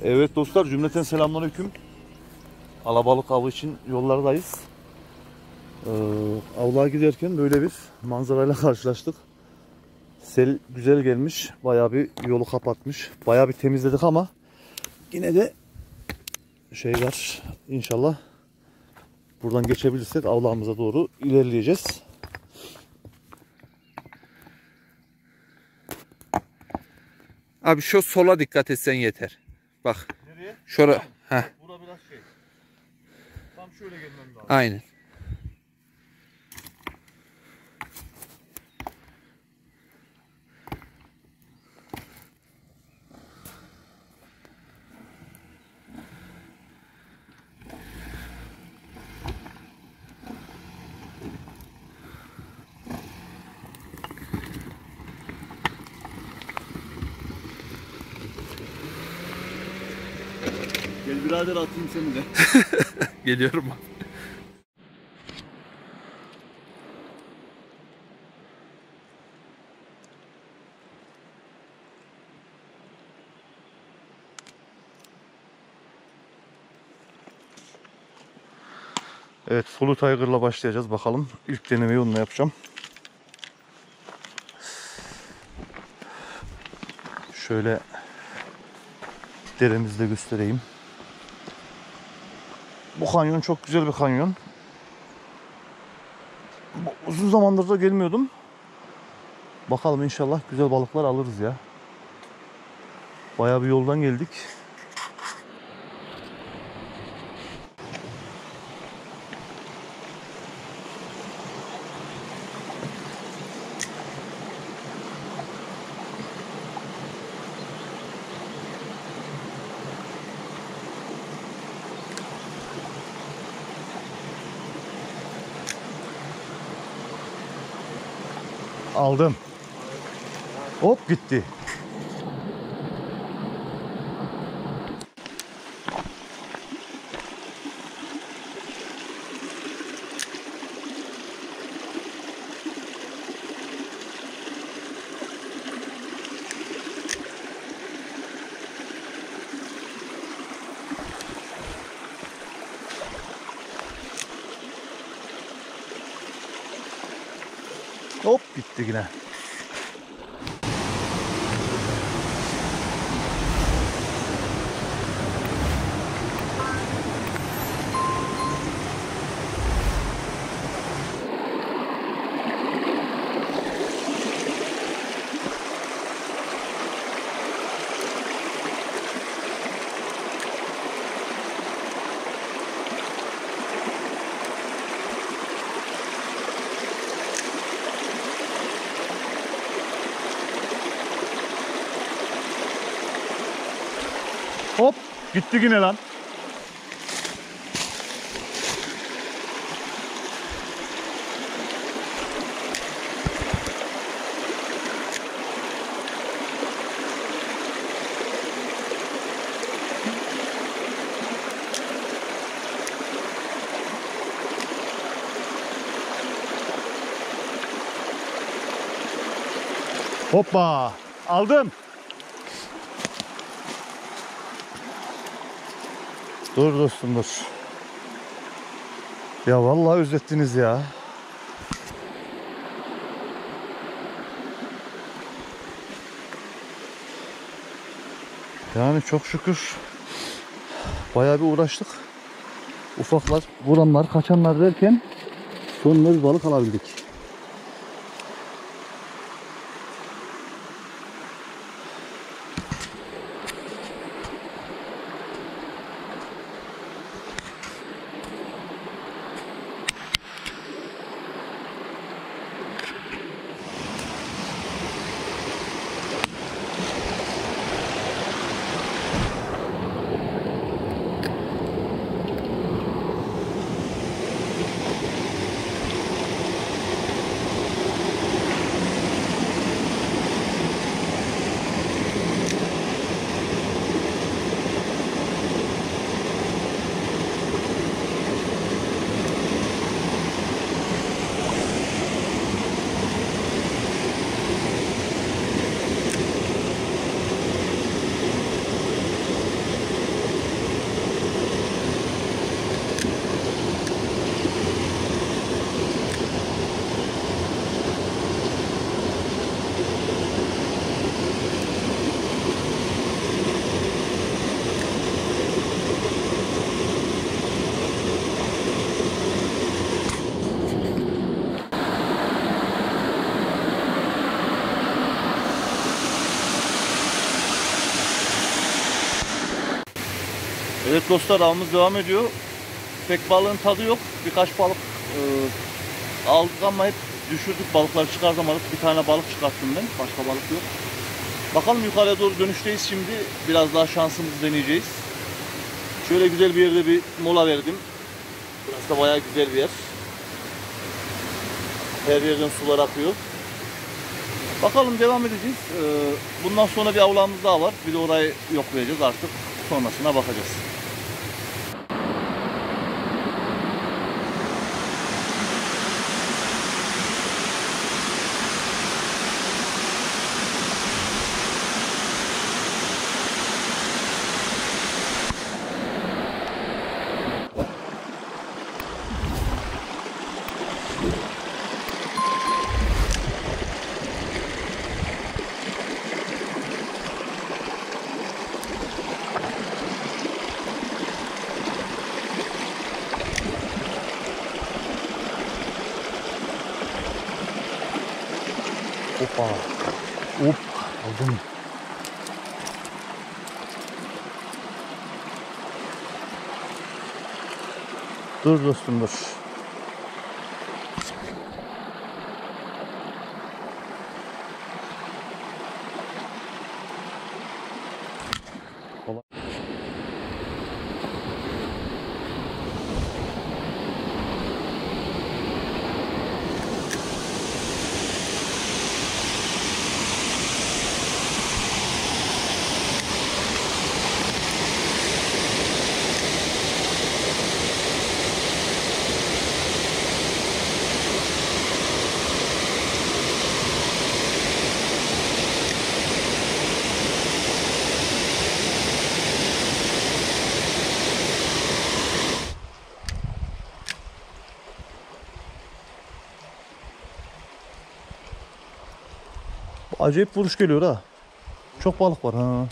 Evet dostlar, cümleten selamünaleyküm. Alabalık avı için yollardayız. Avlığa giderken böyle bir manzarayla karşılaştık. Sel güzel gelmiş. Bayağı bir yolu kapatmış. Bayağı bir temizledik ama yine de şey var. İnşallah buradan geçebilirsek avlağımıza doğru ilerleyeceğiz. Abi şu sola dikkat etsen yeter. Bak. Nereye? Şura. Heh. Bura biraz şey. Tam şöyle gelmem lazım. Aynen. Gel birader, atayım seni de. Geliyorum abi. Evet, Full Tiger'la başlayacağız bakalım. İlk denemeyi onunla yapacağım. Şöyle deremizi de göstereyim. Bu kanyon çok güzel bir kanyon. Uzun zamandır da gelmiyordum. Bakalım, inşallah güzel balıklar alırız ya. Bayağı bir yoldan geldik. Aldım. Hop gitti. Hop gitti yine. Hop gitti yine lan. Hoppa aldım. Dur dostum dur. Ya vallahi özlettiniz ya. Yani çok şükür bayağı bir uğraştık. Ufaklar, vuranlar, kaçanlar derken sonunda bir balık alabildik. Evet dostlar, avımız devam ediyor. Pek balığın tadı yok. Birkaç balık aldık ama hep düşürdük. Balıkları çıkartamadık. Bir tane balık çıkarttım ben. Başka balık yok. Bakalım, yukarıya doğru dönüşteyiz şimdi. Biraz daha şansımızı deneyeceğiz. Şöyle güzel bir yerde bir mola verdim. Burası da bayağı güzel bir yer. Her yerden sular akıyor. Bakalım, devam edeceğiz. Bundan sonra bir avlamız daha var. Bir de orayı yoklayacağız artık. Sonrasına bakacağız. Hoppa. Hop. Aldım. Dur dostum, dur. Acayip vuruş geliyor ha. Çok balık var ha.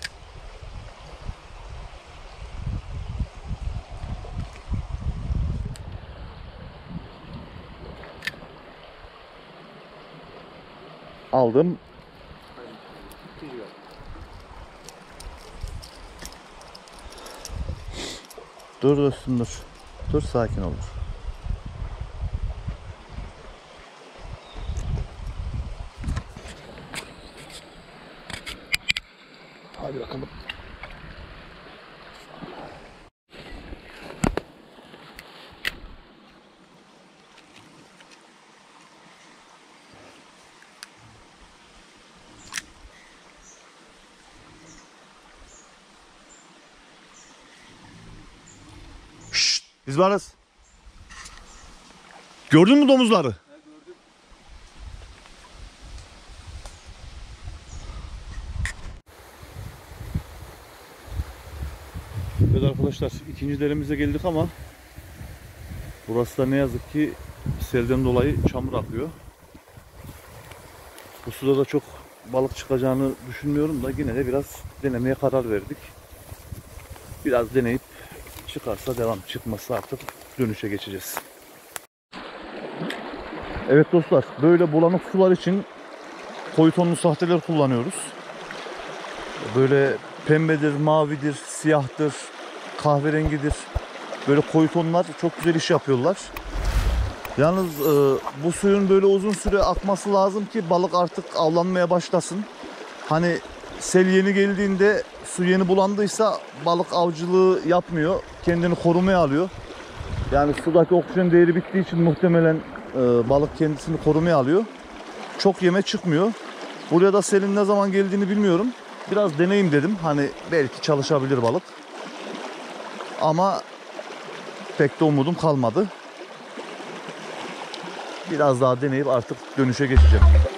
Aldım. Dur dostum, dur. Dur, sakin ol. Hadi bakalım. Şşt, biz varız. Gördün mü domuzları? Gördüm. Evet arkadaşlar, ikinci deremize geldik ama burası da ne yazık ki selden dolayı çamur akıyor. Bu suda da çok balık çıkacağını düşünmüyorum da yine de biraz denemeye karar verdik. Biraz deneyip çıkarsa devam, çıkmazsa artık dönüşe geçeceğiz. Evet dostlar, böyle bulanık sular için koyu tonlu sahteler kullanıyoruz. Böyle pembedir, mavidir, siyahtır, kahverengidir. Böyle koyu tonlar çok güzel iş yapıyorlar. Yalnız bu suyun böyle uzun süre akması lazım ki balık artık avlanmaya başlasın. Hani sel yeni geldiğinde, su yeni bulandıysa balık avcılığı yapmıyor. Kendini korumaya alıyor. Yani sudaki oksijen değeri bittiği için muhtemelen balık kendisini korumaya alıyor. Çok yeme çıkmıyor. Buraya da selin ne zaman geldiğini bilmiyorum. Biraz deneyim dedim. Hani belki çalışabilir balık. Ama pek de umudum kalmadı. Biraz daha deneyip artık dönüşe geçeceğim.